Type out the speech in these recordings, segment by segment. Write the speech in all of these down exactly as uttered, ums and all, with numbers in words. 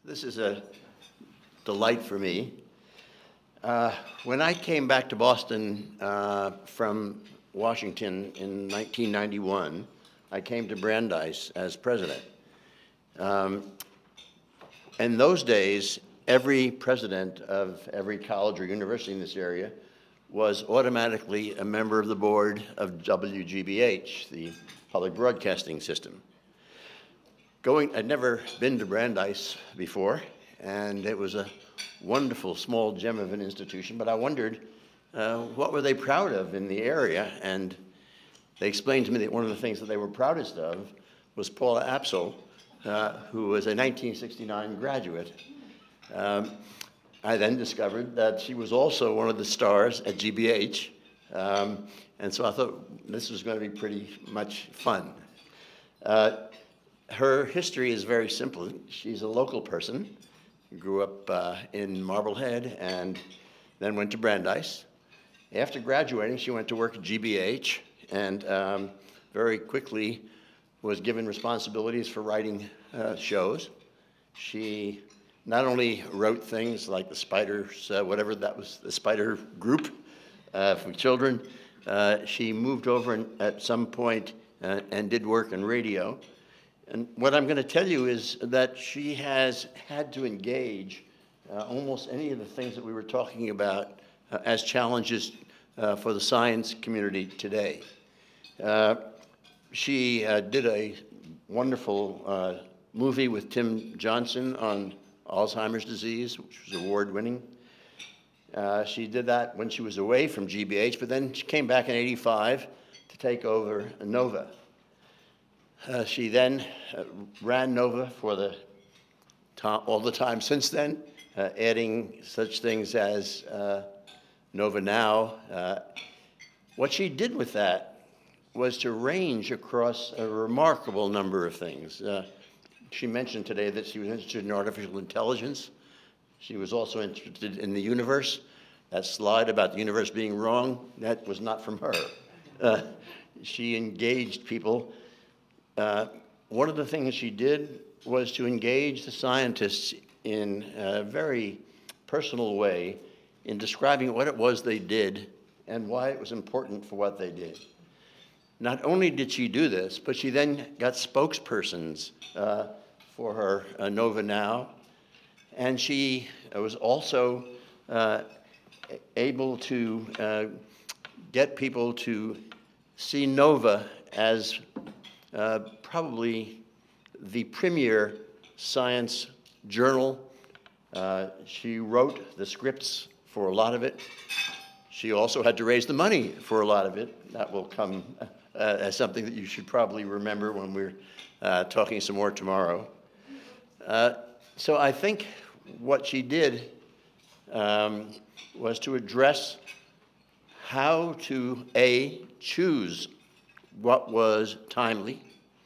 This is a delight for me. Uh, when I came back to Boston uh, from Washington in nineteen ninety-one, I came to Brandeis as president. Um, in those days, every president of every college or university in this area was automatically a member of the board of W G B H, the public broadcasting system. Going, I'd never been to Brandeis before, and it was a wonderful small gem of an institution, but I wondered uh, what were they proud of in the area, and they explained to me that one of the things that they were proudest of was Paula Apsell, uh, who was a nineteen sixty-nine graduate. Um, I then discovered that she was also one of the stars at G B H, um, and so I thought this was going to be pretty much fun. Uh, her history is very simple. She's a local person, grew up uh, in Marblehead and then went to Brandeis. After graduating, she went to work at G B H and um, very quickly was given responsibilities for writing uh, shows. She not only wrote things like the Spiders, uh, whatever that was, the Spider Group uh, for children, uh, she moved over and, at some point uh, and did work in radio. And what I'm going to tell you is that she has had to engage uh, almost any of the things that we were talking about uh, as challenges uh, for the science community today. Uh, she uh, did a wonderful uh, movie with Tim Johnson on Alzheimer's disease, which was award-winning. Uh, she did that when she was away from G B H, but then she came back in eighty-five to take over NOVA. Uh, she then uh, ran NOVA for the all the time since then, uh, adding such things as uh, NOVA Now. Uh, what she did with that was to range across a remarkable number of things. Uh, she mentioned today that she was interested in artificial intelligence. She was also interested in the universe. That slide about the universe being wrong, that was not from her. Uh, she engaged people. Uh, one of the things she did was to engage the scientists in a very personal way in describing what it was they did and why it was important for what they did. Not only did she do this, but she then got spokespersons uh, for her uh, NOVA Now, and she was also uh, able to uh, get people to see NOVA as Uh, probably the premier science journal. Uh, she wrote the scripts for a lot of it. She also had to raise the money for a lot of it. That will come uh, as something that you should probably remember when we're uh, talking some more tomorrow. Uh, so I think what she did um, was to address how to, A, choose what was timely.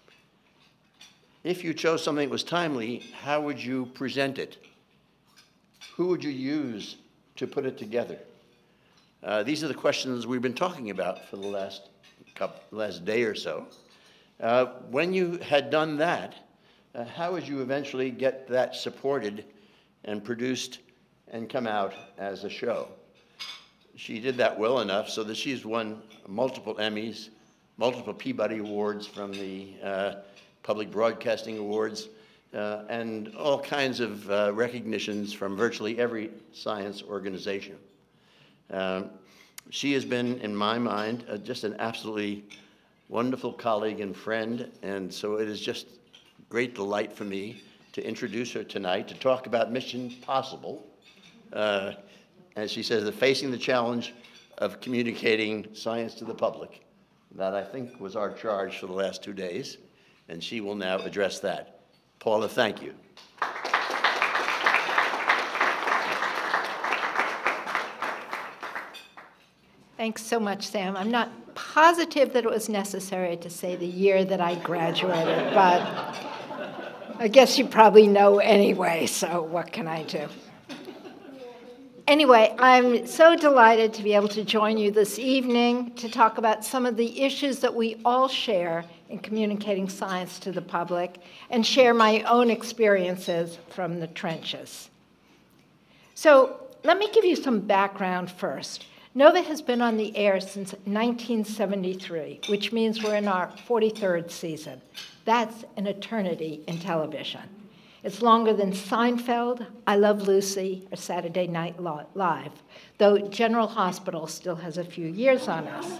If you chose something that was timely, how would you present it? Who would you use to put it together? Uh, these are the questions we've been talking about for the last, couple, last day or so. Uh, when you had done that, uh, how would you eventually get that supported and produced and come out as a show? She did that well enough so that she's won multiple Emmys, multiple Peabody Awards from the uh, Public Broadcasting Awards, uh, and all kinds of uh, recognitions from virtually every science organization. Um, she has been, in my mind, uh, just an absolutely wonderful colleague and friend, and so it is just great delight for me to introduce her tonight to talk about Mission Possible. Uh, as she says, the facing the challenge of communicating science to the public. That, I think, was our charge for the last two days, and she will now address that. Paula, thank you. Thanks so much, Sam. I'm not positive that it was necessary to say the year that I graduated, but I guess you probably know anyway, so what can I do? Anyway, I'm so delighted to be able to join you this evening to talk about some of the issues that we all share in communicating science to the public and share my own experiences from the trenches. So let me give you some background first. NOVA has been on the air since nineteen seventy-three, which means we're in our forty-third season. That's an eternity in television. It's longer than Seinfeld, I Love Lucy, or Saturday Night Live, though General Hospital still has a few years on us.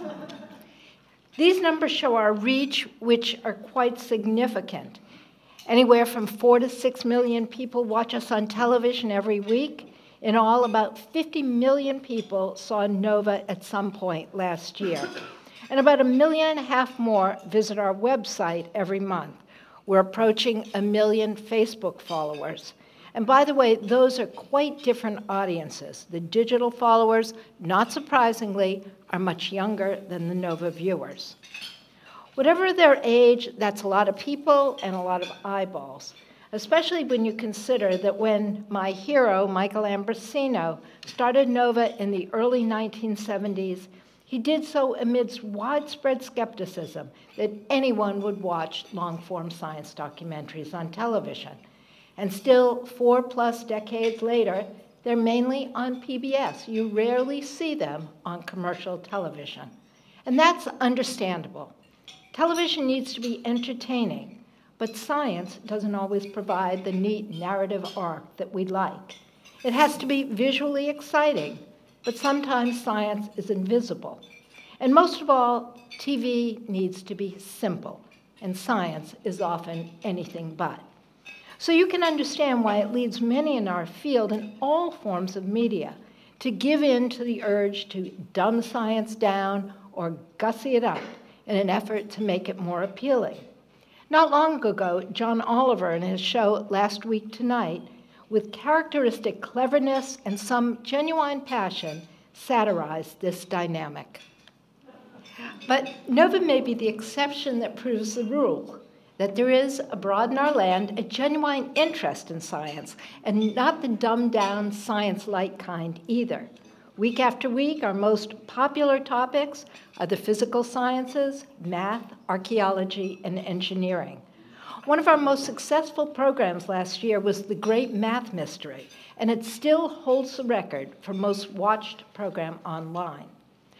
These numbers show our reach, which are quite significant. Anywhere from four to six million people watch us on television every week. In all, about fifty million people saw NOVA at some point last year. And about a million and a half more visit our website every month. We're approaching a million Facebook followers. And by the way, those are quite different audiences. The digital followers, not surprisingly, are much younger than the NOVA viewers. Whatever their age, that's a lot of people and a lot of eyeballs, especially when you consider that when my hero, Michael Ambrosino, started NOVA in the early nineteen seventies, he did so amidst widespread skepticism that anyone would watch long-form science documentaries on television. And still, four plus decades later, they're mainly on P B S. You rarely see them on commercial television. And that's understandable. Television needs to be entertaining, but science doesn't always provide the neat narrative arc that we'd like. It has to be visually exciting, but sometimes science is invisible. And most of all, T V needs to be simple, and science is often anything but. So you can understand why it leads many in our field in all forms of media to give in to the urge to dumb science down or gussy it up in an effort to make it more appealing. Not long ago, John Oliver in his show Last Week Tonight, with characteristic cleverness and some genuine passion, satirized this dynamic. But NOVA may be the exception that proves the rule, that there is abroad in our land a genuine interest in science, and not the dumbed-down science-like kind either. Week after week, our most popular topics are the physical sciences, math, archaeology, and engineering. One of our most successful programs last year was The Great Math Mystery, and it still holds the record for most watched program online.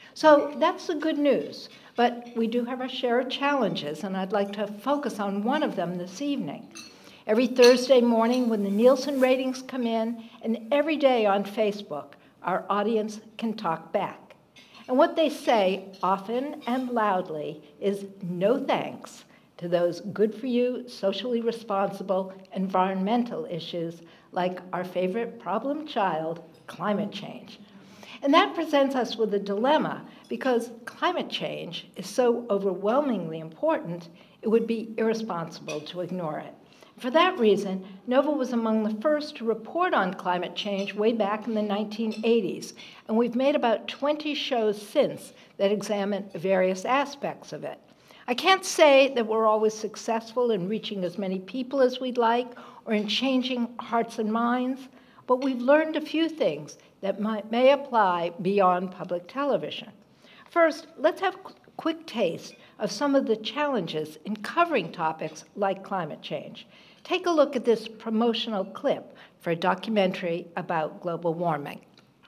So that's the good news, but we do have our share of challenges, and I'd like to focus on one of them this evening. Every Thursday morning when the Nielsen ratings come in, and every day on Facebook, our audience can talk back. And what they say often and loudly is no thanks to those good-for-you, socially responsible, environmental issues like our favorite problem child, climate change. And that presents us with a dilemma, because climate change is so overwhelmingly important, it would be irresponsible to ignore it. For that reason, NOVA was among the first to report on climate change way back in the nineteen eighties, and we've made about twenty shows since that examine various aspects of it. I can't say that we're always successful in reaching as many people as we'd like or in changing hearts and minds, but we've learned a few things that might, may apply beyond public television. First, let's have a quick taste of some of the challenges in covering topics like climate change. Take a look at this promotional clip for a documentary about global warming.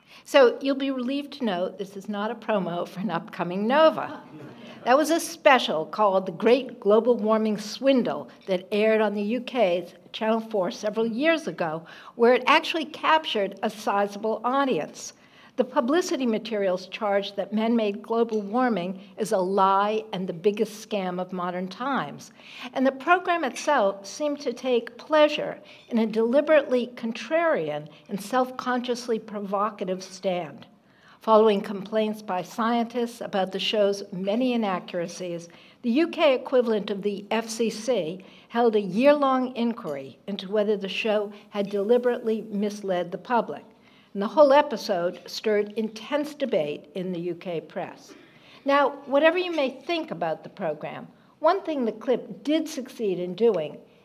So you'll be relieved to know this is not a promo for an upcoming NOVA. That was a special called The Great Global Warming Swindle that aired on the U K's Channel four several years ago, where it actually captured a sizable audience. The publicity materials charged that man-made global warming is a lie and the biggest scam of modern times. And the program itself seemed to take pleasure in a deliberately contrarian and self-consciously provocative stand. Following complaints by scientists about the show's many inaccuracies, the U K equivalent of the F C C held a year-long inquiry into whether the show had deliberately misled the public. And the whole episode stirred intense debate in the U K press. Now, whatever you may think about the program, one thing the clip did succeed in doing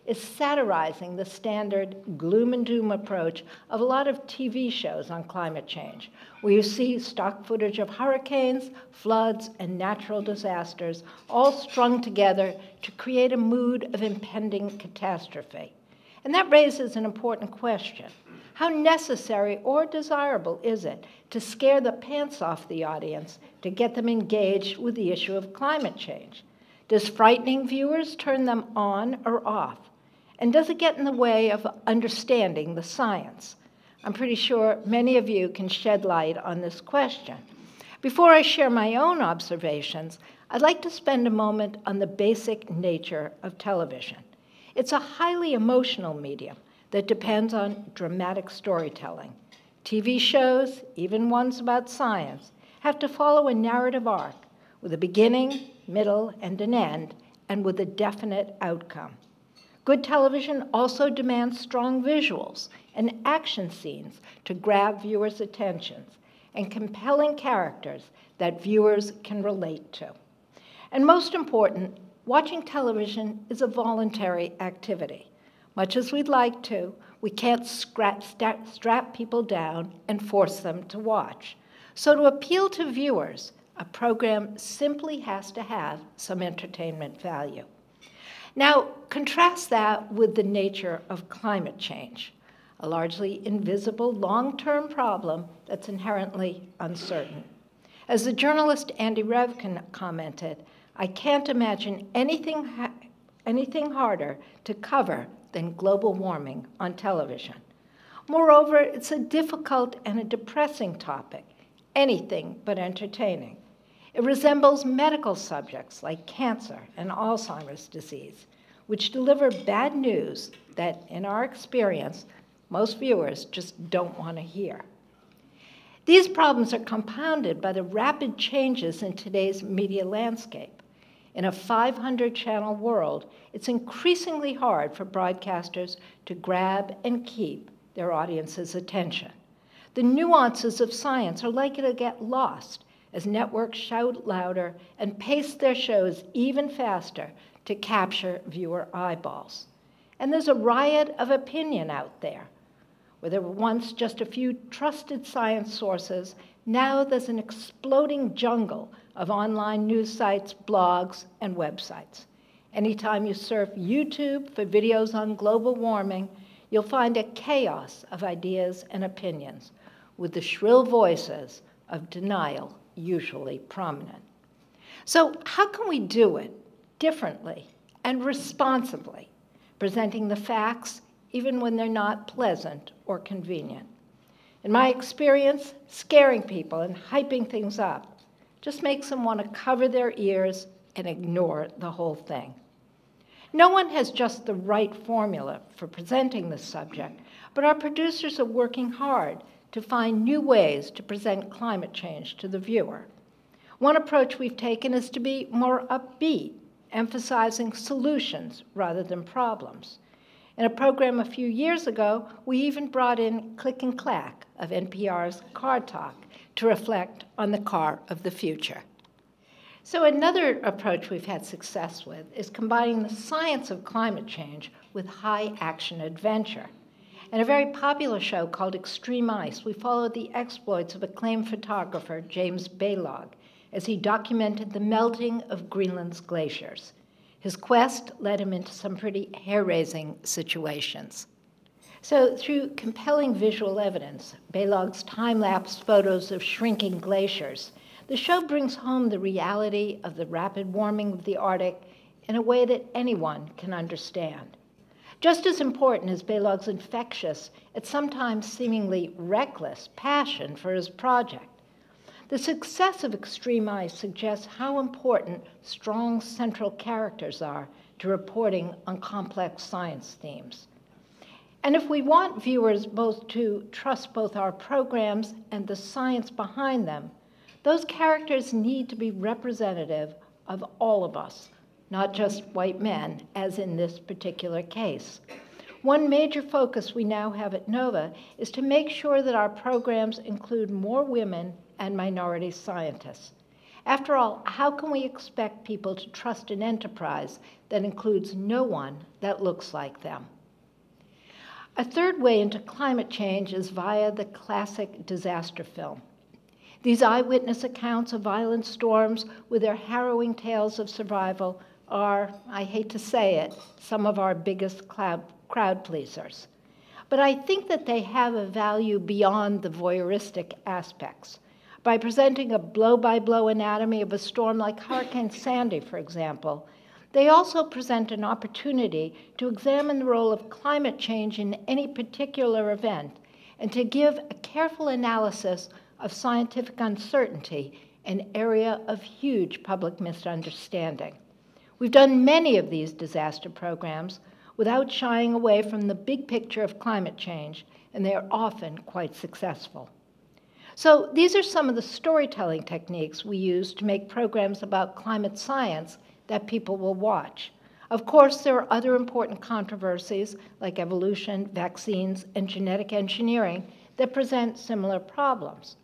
is satirizing the standard gloom and doom approach of a lot of T V shows on climate change, where you see stock footage of hurricanes, floods, and natural disasters all strung together to create a mood of impending catastrophe. And that raises an important question. How necessary or desirable is it to scare the pants off the audience to get them engaged with the issue of climate change? Does frightening viewers turn them on or off? And does it get in the way of understanding the science? I'm pretty sure many of you can shed light on this question. Before I share my own observations, I'd like to spend a moment on the basic nature of television. It's a highly emotional medium that depends on dramatic storytelling. T V shows, even ones about science, have to follow a narrative arc with a beginning, middle, and an end, and with a definite outcome. Good television also demands strong visuals and action scenes to grab viewers' attentions, and compelling characters that viewers can relate to. And most important, watching television is a voluntary activity. Much as we'd like to, we can't strap, strap people down and force them to watch. So to appeal to viewers, a program simply has to have some entertainment value. Now, contrast that with the nature of climate change, a largely invisible long-term problem that's inherently uncertain. As the journalist Andy Revkin commented, I can't imagine anything, ha anything harder to cover than global warming on television. Moreover, it's a difficult and a depressing topic, anything but entertaining. It resembles medical subjects like cancer and Alzheimer's disease, which deliver bad news that, in our experience, most viewers just don't want to hear. These problems are compounded by the rapid changes in today's media landscape. In a five hundred channel world, it's increasingly hard for broadcasters to grab and keep their audience's attention. The nuances of science are likely to get lost as networks shout louder and pace their shows even faster to capture viewer eyeballs. And there's a riot of opinion out there. Where there were once just a few trusted science sources, now there's an exploding jungle of online news sites, blogs, and websites. Anytime you surf YouTube for videos on global warming, you'll find a chaos of ideas and opinions, with the shrill voices of denial usually prominent. So how can we do it differently and responsibly, presenting the facts even when they're not pleasant or convenient? In my experience, scaring people and hyping things up just makes them want to cover their ears and ignore the whole thing. No one has just the right formula for presenting this subject, but our producers are working hard to find new ways to present climate change to the viewer. One approach we've taken is to be more upbeat, emphasizing solutions rather than problems. In a program a few years ago, we even brought in Click and Clack of N P R's Car Talk to reflect on the car of the future. So another approach we've had success with is combining the science of climate change with high-action adventure. In a very popular show called Extreme Ice, we followed the exploits of acclaimed photographer James Baylog as he documented the melting of Greenland's glaciers. His quest led him into some pretty hair-raising situations. So through compelling visual evidence, Baylog's time-lapse photos of shrinking glaciers, the show brings home the reality of the rapid warming of the Arctic in a way that anyone can understand. Just as important is Baylog's infectious, yet sometimes seemingly reckless, passion for his project. The success of Extreme Ice suggests how important strong central characters are to reporting on complex science themes. And if we want viewers both to trust both our programs and the science behind them, those characters need to be representative of all of us, not just white men, as in this particular case. One major focus we now have at NOVA is to make sure that our programs include more women and minority scientists. After all, how can we expect people to trust an enterprise that includes no one that looks like them? A third way into climate change is via the classic disaster film. These eyewitness accounts of violent storms with their harrowing tales of survival are, I hate to say it, some of our biggest cloud, crowd pleasers. But I think that they have a value beyond the voyeuristic aspects. By presenting a blow-by-blow anatomy of a storm like Hurricane Sandy, for example, they also present an opportunity to examine the role of climate change in any particular event and to give a careful analysis of scientific uncertainty, an area of huge public misunderstanding. We've done many of these disaster programs without shying away from the big picture of climate change, and they are often quite successful. So these are some of the storytelling techniques we use to make programs about climate science that people will watch. Of course, there are other important controversies like evolution, vaccines, and genetic engineering that present similar problems.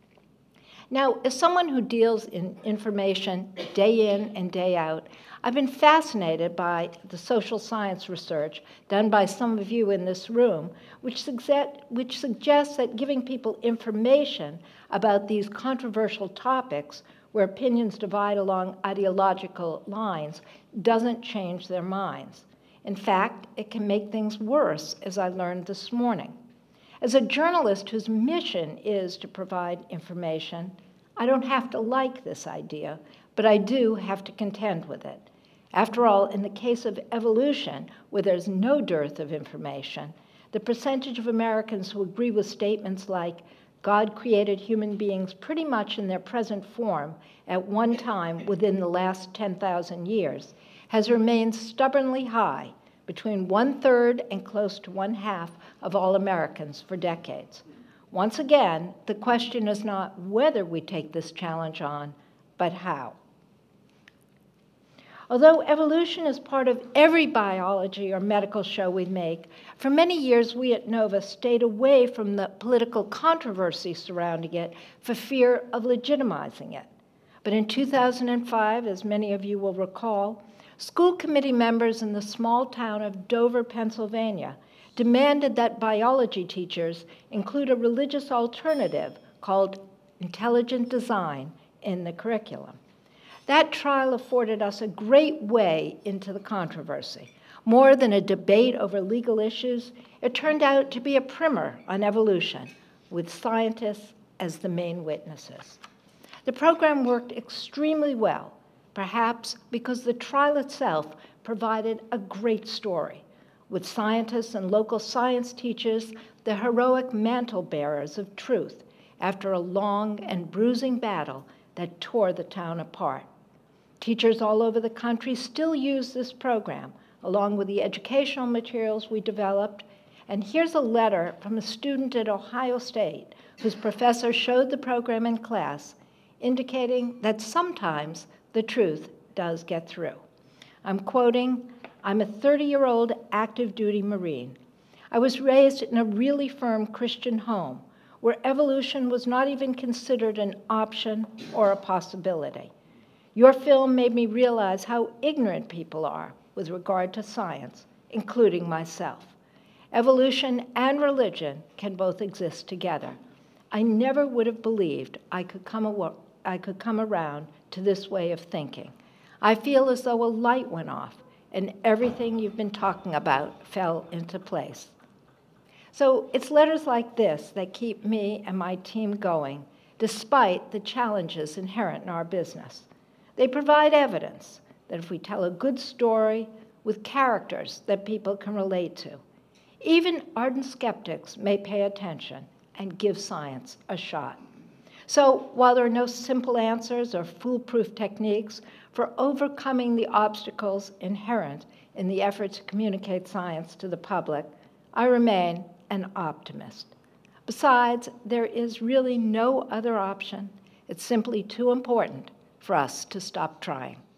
Now, as someone who deals in information day in and day out, I've been fascinated by the social science research done by some of you in this room, which, suggest, which suggests that giving people information about these controversial topics where opinions divide along ideological lines doesn't change their minds. In fact, it can make things worse, as I learned this morning. As a journalist whose mission is to provide information, I don't have to like this idea, but I do have to contend with it. After all, in the case of evolution, where there's no dearth of information, the percentage of Americans who agree with statements like, God created human beings pretty much in their present form at one time within the last ten thousand years, has remained stubbornly high, between one-third and close to one-half of all Americans for decades. Once again, the question is not whether we take this challenge on, but how. Although evolution is part of every biology or medical show we make, for many years we at NOVA stayed away from the political controversy surrounding it for fear of legitimizing it. But in two thousand five, as many of you will recall, school committee members in the small town of Dover, Pennsylvania, demanded that biology teachers include a religious alternative called intelligent design in the curriculum. That trial afforded us a great way into the controversy. More than a debate over legal issues, it turned out to be a primer on evolution, with scientists as the main witnesses. The program worked extremely well, perhaps because the trial itself provided a great story, with scientists and local science teachers the heroic mantle bearers of truth after a long and bruising battle that tore the town apart. Teachers all over the country still use this program, along with the educational materials we developed. And here's a letter from a student at Ohio State whose professor showed the program in class, indicating that sometimes the truth does get through. I'm quoting, "I'm a thirty-year-old active duty Marine. I was raised in a really firm Christian home where evolution was not even considered an option or a possibility. Your film made me realize how ignorant people are with regard to science, including myself. Evolution and religion can both exist together. I never would have believed I could come, I could come around to this way of thinking. I feel as though a light went off and everything you've been talking about fell into place." So it's letters like this that keep me and my team going, despite the challenges inherent in our business. They provide evidence that if we tell a good story with characters that people can relate to, even ardent skeptics may pay attention and give science a shot. So while there are no simple answers or foolproof techniques for overcoming the obstacles inherent in the effort to communicate science to the public, I remain an optimist. Besides, there is really no other option. It's simply too important for us to stop trying.